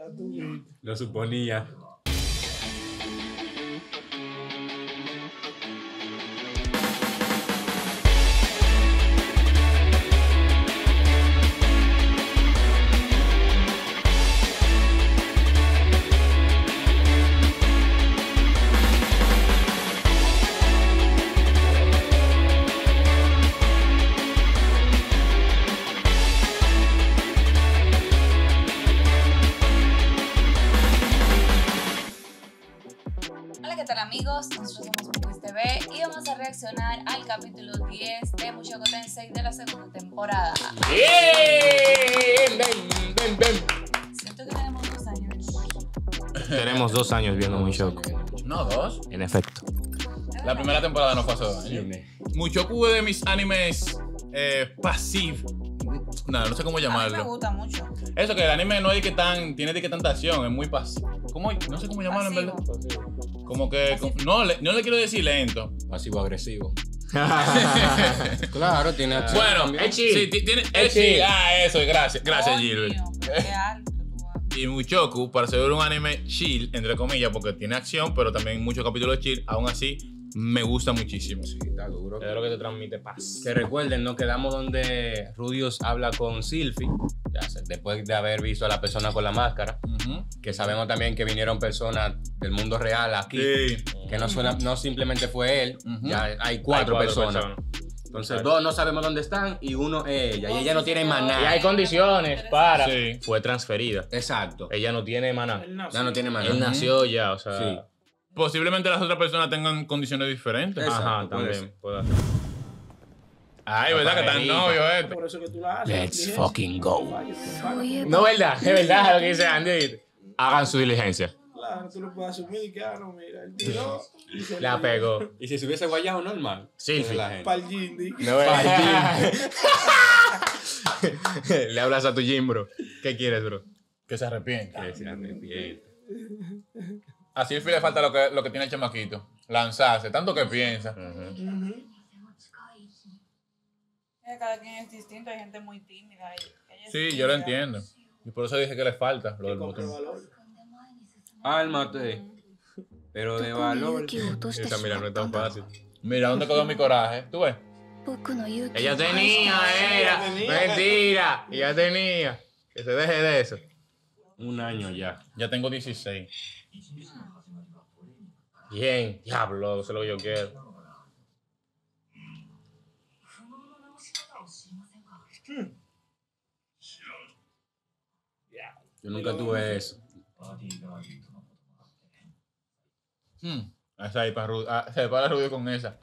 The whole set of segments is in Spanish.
Lo suponía. Hola, ¿qué tal amigos? Nosotros somos Pupis TV y vamos a reaccionar al capítulo 10 de Mushoku Tensei de la segunda temporada. ¡Bien! ¡Ven, ven! Siento que tenemos 2 años. Tenemos 2 años viendo Mushoku. No, 2. En efecto. La primera temporada no fue hace 2 años. Mushoku es de mis animes pasivos. No sé cómo A mí me llamarlo. gusta mucho. Eso, que el anime no hay que tiene de que tanta acción, es muy pasivo. No sé cómo llamarlo en verdad. Como que, no le quiero decir lento. Pasivo-agresivo. Claro, tiene acción. Bueno, Echi. sí, tiene Echi. Echi. Eso, gracias Oh, Gilbert. mío, pero qué alto tú vas. Y Mushoku, para ser un anime chill, entre comillas, porque tiene acción, pero también muchos capítulos chill, aún así, me gusta muchísimo. Sí, está duro. Es lo que te transmite paz. Que recuerden, nos quedamos donde Rudius habla con Sylphie, después de haber visto a la persona con la máscara, que sabemos también que vinieron personas del mundo real aquí, Sí. que no simplemente fue él, Ujú. ya hay cuatro personas. Entonces, dos no sabemos dónde están y uno es ella, y ella no tiene maná. Y hay condiciones para. Sí. Fue transferida. Exacto. Ella no tiene maná. Ya no tiene maná. Él nació ya, o sea. Sí. Posiblemente las otras personas tengan condiciones diferentes. Exacto, Ajá, puede también. Puede ser. Ay, ¿verdad que están pareja. novios esto? Por eso que tú la haces. Let's fucking go. No, verdad, es verdad lo que dice Andy. Hagan su diligencia. Claro, tú lo puedes asumir y que, no, mira, él tiró y se La pegó. ¿Y si se hubiese guayado normal? Sylphie. La gente. para el Jindy. No, verdad. Le hablas a tu gym, bro. ¿Qué quieres, bro? Que se arrepiente. Que se arrepiente. A Sylphie le falta lo que tiene el chamaquito. Lanzarse, tanto que piensa. Cada quien es distinto, hay gente muy tímida. Ella es Sí, yo lo tímida. entiendo. Y por eso dije que le falta lo del Compre botón. valor. Álmate. Pero de valor. Esa, mira, no es tan fácil. Mira, ¿dónde quedó mi coraje? ¿Tú ves? Ella tenía, era. Mentira. Ella tenía. Que se deje de eso. Un año ya. Ya tengo 16. Bien. Diablo, eso es lo que yo quiero. Yo nunca tuve eso. Esa ahí para Rudy. Se para Rudy con esa.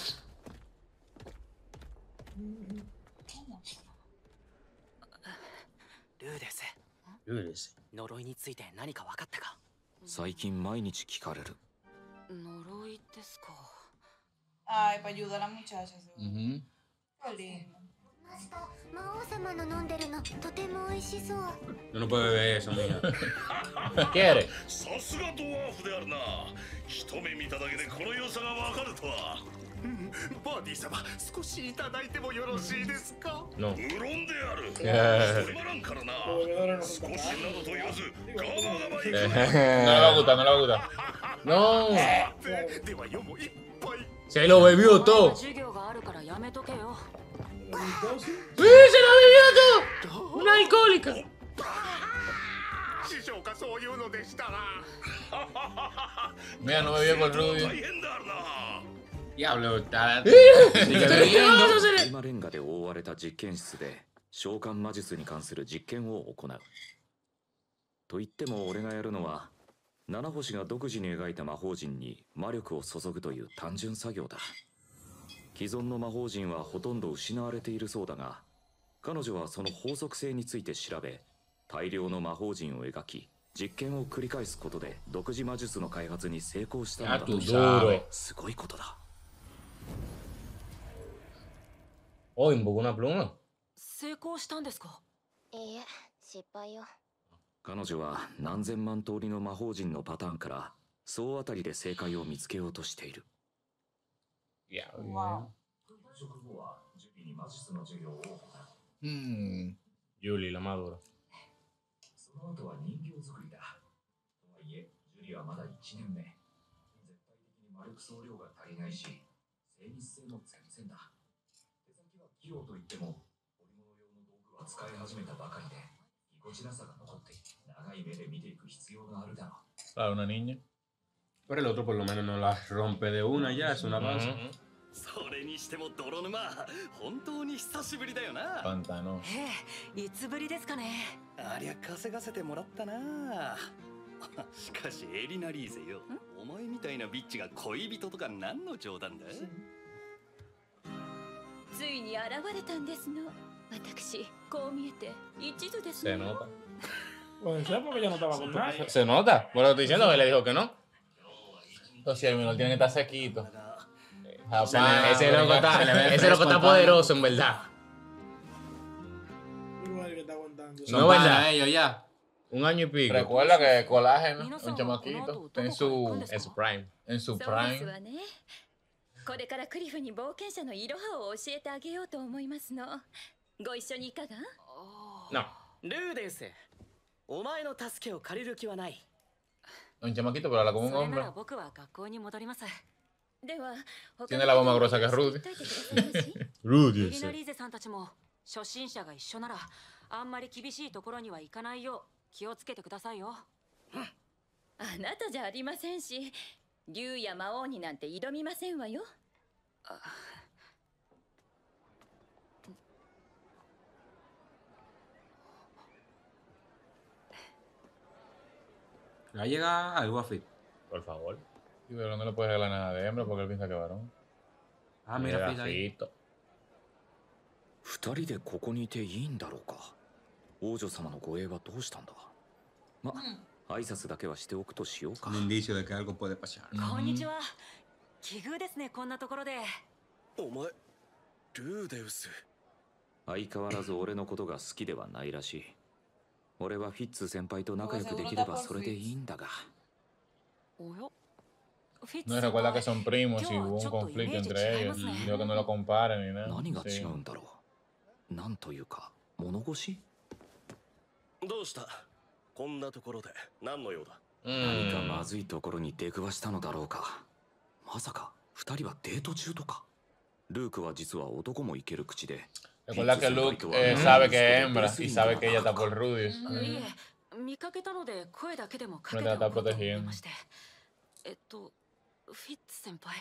ルーです呪いについて何か分かったか最近毎日聞かれる呪いですか。Ay, para ayudar a la muchacha. Ujú. Qué lindo. 魔王様の飲んでるのとても美味しそう。 Yo no puedo beber eso, mija. ¿Quiere? さすがドワーフであるな一目見ただけでこの良さがわかるとはバーディー様少しいただいてもよろしいですか No. 無論である Eh. つまらんからな Los bebedores no 少し son な para どと言わずガバガバいく No le va a gustar, no le va a gustar. No. では世もいっぱい Se lo bebió todo. 授業があるからやめとけよ ¡Sí, se lo bebió todo! ¡Una alcohólica! 師匠かそういうのでしたら Mira, no bebía con 大 Rudy. 変であるな Diablo, está. 今レンガで覆われた実験室で召喚魔術に関する実験を行うと言っても俺がやるのは七星が独自に描いた魔法陣に魔力を注ぐという単純作業だ既存の魔法陣はほとんど失われているそうだが彼女はその法則性について調べ大量の魔法陣を描き実験を繰り返すことで独自魔術の開発に成功したのだという Duro. すごいことだ Oh, invocó una pluma. 成功したんですかいいえ、失敗よ。 彼女は何千万通りの魔法陣のパターンから総当たりで正解を見つけようとしている Ya, Wow. Hmm. Julie, la madura. その後は人形作りだ。とはいえ、ジュリはまだ1年目。絶対的に魔力総量が足りないし、精密性も全然だ。手先は器用といっても、織物用の道具は使い始めたばかりで、ぎこちなさが残っている。長い目で見ていく必要があるだろう。 Claro, una niña. Pero el otro por lo menos no la rompe de una ya, es una base. それにしても泥沼本当に久しぶりだよな。 Pantano. いつぶりですかね。 ありゃ稼がせてもらったな。しかしエリナリーゼよ、お前みたいなビッチが恋人とか何の冗談だ。 ついに現れたんですの。私こう見えて一途ですね。 Se nota. Puede ser porque yo no estaba con nadie. Se nota. Por lo que estoy diciendo, que le dijo que no. Entonces el menor tiene que estar sequito. Ese loco está poderoso, en verdad. Igual que está aguantando. Son No, para ¿verdad? ellos ya. Un año y pico. Recuerda que colágeno, un chamaquito, está en su prime. En su そうです prime. わね。これからクリフに冒険者のイロハを教えてあげようと思いますの。ご一緒にいかが？ No. ルーデウス、お前の助けを借りる気はない。 Un chamaquito, pero habla como un それな hombre. ら僕は学校に戻ります。では、 Tiene la voz más gruesa que Rudy. Rudy エリナリーゼさんたちも初心者が一緒ならあんまり厳しいところには行かないよう気をつけてくださいよ。あなたじゃありませんし、竜や魔王になんて挑みませんわよ。 Ya llega algo a Fit. Por favor. Y pero no le puedes regalar nada de hembra porque él piensa que es varón. Ah, mira Fit ahí. 二人でここにいていいんだろうか。王女様の護衛はどうしたんだ。ま、挨拶だけはしておくとしようか。 Un indicio de que algo puede pasar. こんにちは。奇遇ですね、こんなところで。 お前ルーデウス。 相変わらず俺のことが好きではないらしい。俺はフィッツ先輩と仲良くできればそれでいいんだが。 およ。フィッツ No, y recuerda que son primos y hubo un conflicto entre ellos. Digo que no lo comparen ni nada. 何が違 Sí. うんだろう。なんというか物腰。 どうしたこんなところで何の用だ。 何かまずいところに出くわしたのだろうか。まさか二人はデート中とか。ルークは実は男もいける口で。 Recuerda que Luke sabe que es hembra y sabe que ella está por Rudy. いえ、見かけたので声だけでもかけ No て te お está こうと思い protegiendo. まして。フィッツ先輩。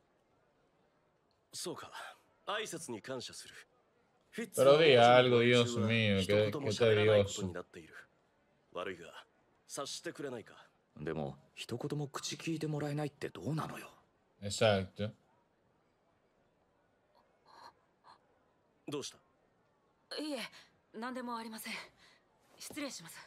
そうか、挨拶に感謝する。 Pero di algo, Dios mío, qué tedioso. 悪いが察してくれないか。 でも一言も口聞いてもらえないってどうなのよ。 Exacto. どうした。 いえ、何でもありません。失礼します。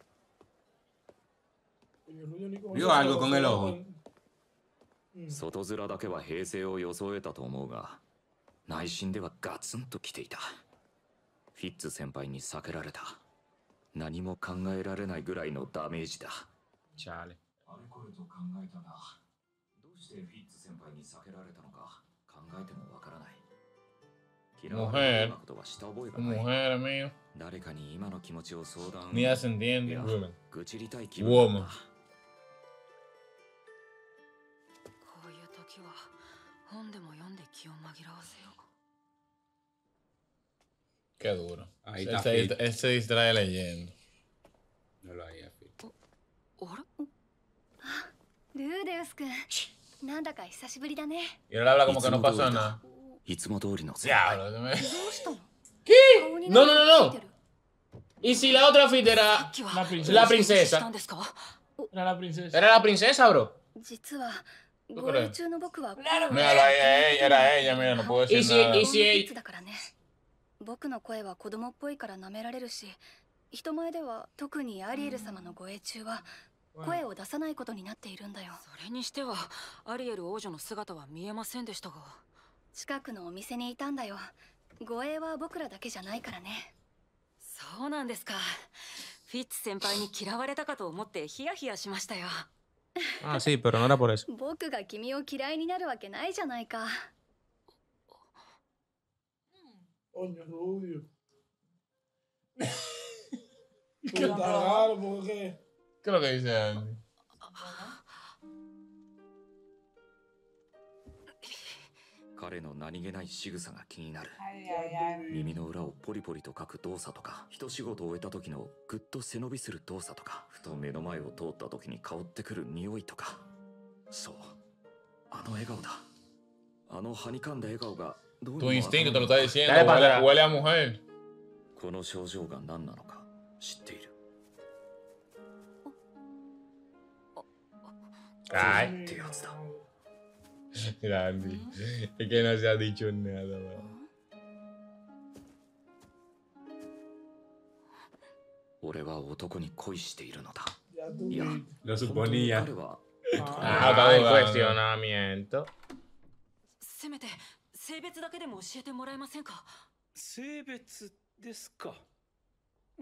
Vio algo con el ojo. 外面だけは平静を装えたと思うが、内心ではガツンときていた。フィッツ先輩に避けられた。何も考えられないぐらいのダメージだ。 Chale. あれこれと考えたが、どうしてフィッツ先輩に避けられたのか考えてもわからない。嫌われるようなことはした覚えがない。 Mujer, amigo. 誰かに今の気持ちを相談。 Ni ella se entiende. いや Woman. 愚痴りたい気分だった。 Woman. こういう時は本でも読んで気を紛らわせよう。 Qué duro. Ahí Él está se, Fit. él se distrae leyendo. No lo haría Fit. あれ？ ルーデウス君、なんだか久しぶりだね。 Y él habla como que no pasó nada. いつも通りの。 Diablo, se me- どうしたの？ ¿Qué? No, no, no, no. ¿Y si la otra fit era la princesa? Era la princesa. Era la princesa, bro. 実は ¿Tú 護衛 crees? 中の僕は Míralo ahí, era ella, mira, no puedo decir nada. フィッツだからね。僕の声は子供っぽいから舐められるし、人前では特にアリエル様の護衛中は声を出さないことになっているんだよ。 それにしてはアリエル王女の姿は見えませんでしたが。 近くのお店にいたんだよ。護衛は僕らだけじゃないからね。 そうなんですか。フィッツ先輩に嫌われたかと思ってヒヤヒヤしましたよ。 Ah, sí, pero no era por eso. 僕が君を嫌いになるわけないじゃないか。 Coño, Rudio. Está raro, ¿por qué? ¿Qué es lo que dice Andy? 彼の何気ない仕草が気になる。 Ay, ay, ay. 耳の裏をポリポリと書く動作とか、一仕事を終えた時のぐっと背伸びする動作とか、ふと目の前を通った時に香ってくる匂いとか。そう、あの笑顔だ。あのはにかんだ笑顔がどうに Tu も instinto te lo está diciendo. Dale para atrás. Huele a mujer. この症状が何なのか知っている。 Ay. ってやつだ。 Mira, Andy. Es que no se ha dicho nada, man. 俺は男に恋しているのだ。 Ya tú いや、 Lo suponía. 彼は Ah, está hay dudando. cuestionamiento. せめて性別だけでも教えてもらえませんか？ 性別ですか。うん。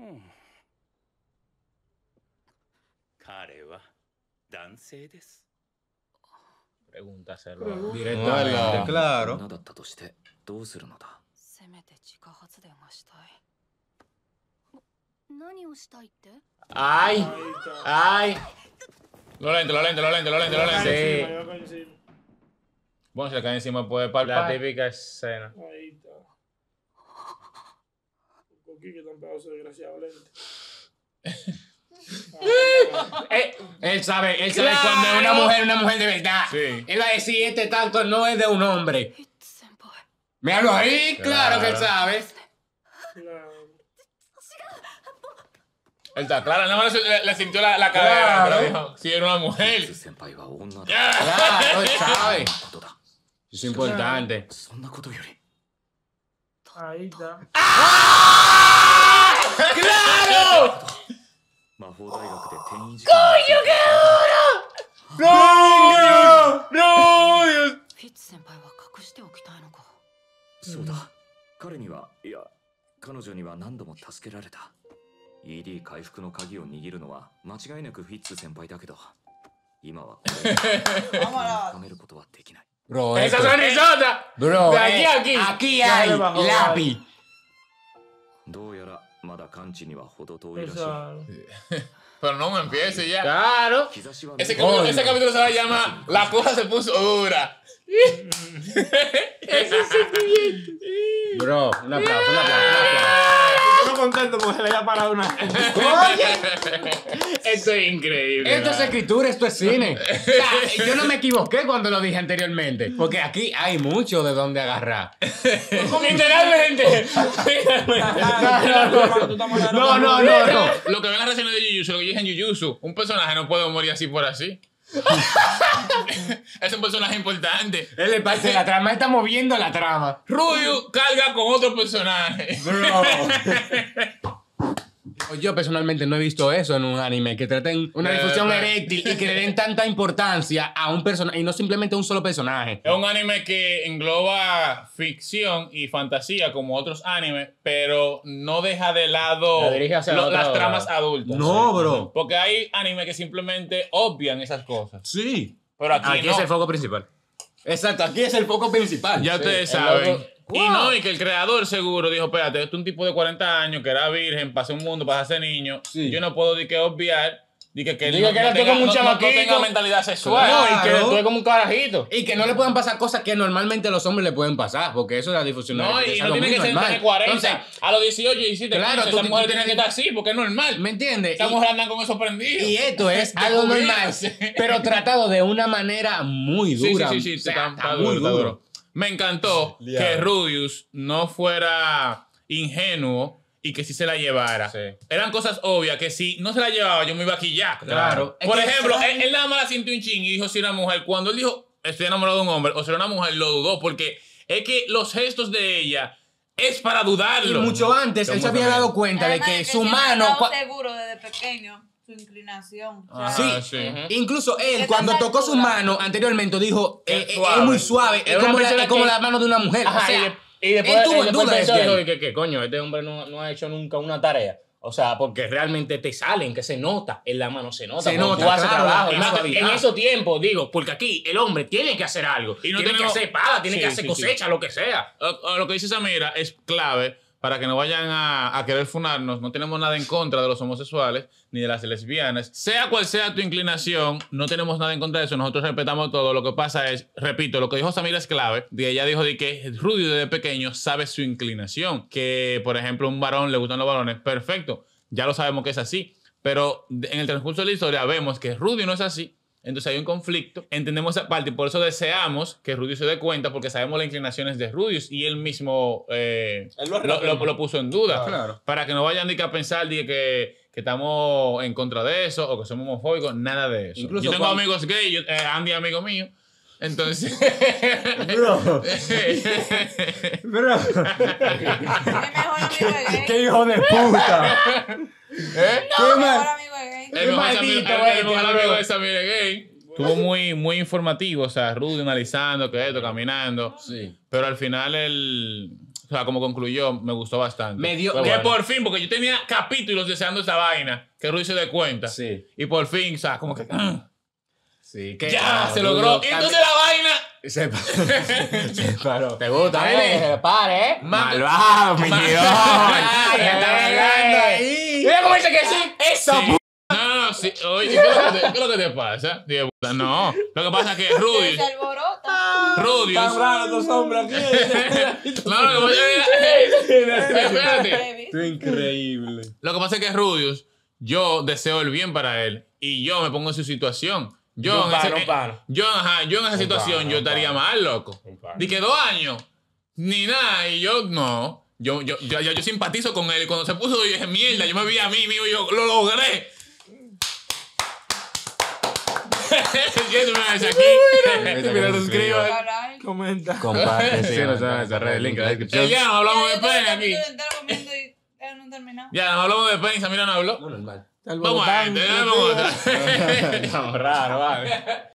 彼は男性です。 Pregúntaselo. Directamente, claro. 女だったとしてどうするのだ。 せめて自家発電がしたい。 何をしたいって？ Ay, ay. Lo lento, lo lento, lo lento, lo lento, lo lento. Sí. Yo caí encima. Bueno, si le cae encima puede La palpar. típica escena. Ahí está. Coquí que tan pedazo de desgraciado lente. Él sabe Claro. cuando es una mujer de verdad. Sí. Él va a decir, este tanto no es de un hombre. ヒッツ先輩。 Míralo ahí, claro que él sabe. Claro. Él está claro, nada más le sintió la cadera. Claro. Pero dijo, si era una mujer. 先輩は女だ。 Claro, él sabe. ことだ。 Es importante. そんなことより。 Ahí está. ¡Claro! 魔法大学で転移事件。¡Coño, ¡No! ¡No! フィッツ先輩は隠しておきたいのか。 そうだ。彼には、いや、彼女には何度も助けられた。ED 回復の鍵を握るのは間違いなくフィッツ先輩だけど、今はこれを深めることはできない。 Bro, Esa esto- sonrisota. Bro, De aquí a aquí. aquí hay Dale, bajo, lápiz. どうやらまだ完治には程遠いらしい。 Esa. Pero no me empiece ya. Claro. 兆しは Ese 見 capítulo, え ese capítulo se va a llamar La cosa se puso dura. Bro, un aplauso, un aplauso. Estoy contento porque se le haya parado una. Esto es increíble. Esto es escritura, esto es cine. O sea, yo no me equivoqué cuando lo dije anteriormente. Porque aquí hay mucho de dónde agarrar. Literalmente. No. Lo que ven en las reacciones de Jujutsu, lo que yo dije en Jujutsu, un personaje no puede morir así por así. Es un personaje importante. Él es parte de la trama, está moviendo la trama. Ryu carga con otro personaje. Bro. Yo personalmente no he visto eso en un anime, que traten una difusión eréctil y que le den tanta importancia a un personaje y no simplemente a un solo personaje. Es un anime que engloba ficción y fantasía como otros animes, pero no deja de lado Lo dirige hacia otro las lado. tramas adultas. No, bro. Porque hay animes que simplemente obvian esas cosas. Sí. Pero aquí, Aquí no. es el foco principal. Exacto, aquí es el foco principal. Ya ustedes el saben. loco- Y no, y que el creador seguro dijo, espérate, este es un tipo de 40 años que era virgen, pasó un mundo para hacerse niño. Sí. Yo no puedo decir que obviar, que Diga que era todo como un chamaquito. tenga mentalidad sexual. Claro. No, y que tú es como un carajito. Y que no le puedan pasar cosas que normalmente a los hombres le pueden pasar, porque eso es la difusión. No, es y no algo tiene muy que ser normal. tener 40. Entonces, A los 18, 17, Claro, 15, tú- esa tú mujer tienes tiene que estar así, porque es normal. ¿me entiendes? Esa mujer andan con eso prendido. Y esto es algo normal, Descubrirse. pero tratado de una manera muy dura. Sí, O sea, está muy duro. Me encantó que Rudius no fuera ingenuo y que sí se la llevara. Sí. Eran cosas obvias que si no se la llevaba yo me iba a quillar. Claro. Por Es que ejemplo, sabe- él nada más la sintió un ching y dijo si era mujer. Cuando él dijo estoy enamorado de un hombre o será una mujer, lo dudó porque es que los gestos de ella es para Y dudarlo. mucho antes, él se había dado cuenta de Además que de su siempre mano... estaba seguro desde pequeño su inclinación. O sea, Sí, sí. incluso él ¿Qué cuando tanta tocó su altura? mano anteriormente dijo, Es es suave. muy suave, Es es una como, persona es como que- la mano de una mujer. Ajá, o sea, y después, él tuvo en después duda pensó, desde dijo ahí. que coño, este hombre no ha hecho nunca una tarea. O sea, porque realmente te salen, que se nota, en la mano se nota. Se cuando nota, tú haces claro, trabajo. la Y más suavidad. en esos tiempos, digo, porque aquí el hombre tiene que hacer algo. Y no tiene tenemos- que hacer espada, tiene Sí, que hacer sí, cosecha, lo que sea. Lo que dice Samira es clave para que no vayan a querer funarnos, no tenemos nada en contra de los homosexuales ni de las lesbianas. Sea cual sea tu inclinación, no tenemos nada en contra de eso. Nosotros respetamos todo. Lo que pasa es, repito, lo que dijo Samira es clave. Ella dijo de que Rudy desde pequeño sabe su inclinación. Que, por ejemplo, a un varón le gustan los varones. Perfecto. Ya lo sabemos que es así. Pero en el transcurso de la historia vemos que Rudy no es así. Entonces hay un conflicto, entendemos esa parte y por eso deseamos que Rudius se dé cuenta porque sabemos las inclinaciones de Rudius y él mismo lo puso en duda. Claro. Para que no vayan a pensar que estamos en contra de eso o que somos homofóbicos, nada de eso. Incluso yo tengo amigos gays, Andy es amigo mío. Entonces... Bro. ¡Qué hijo de puta! No, mejor amigo es gay. El mejor amigo de Samir es gay. Estuvo muy informativo, o sea, Rudy analizando que esto, caminando. Sí. Pero al final o sea, como concluyó, me gustó bastante. Que bueno. Por fin, porque yo tenía capítulos deseando esa vaina, que Rudy se dé cuenta. Sí. Y por fin, o sea, como que... Sí, que ya se logró. Y entonces la vaina se paró. ¿Te gusta? Se pare, malvado, mi tío. Mira cómo dice que sí. Esa sí. No, sí. Oye, ¿qué es lo que te pasa? Tío, puta, no. Lo que pasa es que Rudius. Se alborota. Rudius. Están raros estos hombres aquí. No, lo que pasa es. Espérate. Esto es increíble. Lo que pasa es que Rudius, yo deseo el bien para él. Y yo me pongo en su situación. Yo en esa situación yo estaría mal, loco. Di que 2 años, ni nada, y yo no. Yo simpatizo con él. Y cuando se puso, yo dije, mierda, yo me vi a mí, mío, yo lo logré. ¿Qué tú me ves aquí? Mira, suscríbete. Comenta. Comparte, sí, no sabes, el link en la descripción. Ya nos hablamos de pena aquí. No, ya nos hablamos de pena, Samira no habló. No, normal. Vamos a ver, tenemos otra. No, raro, vale.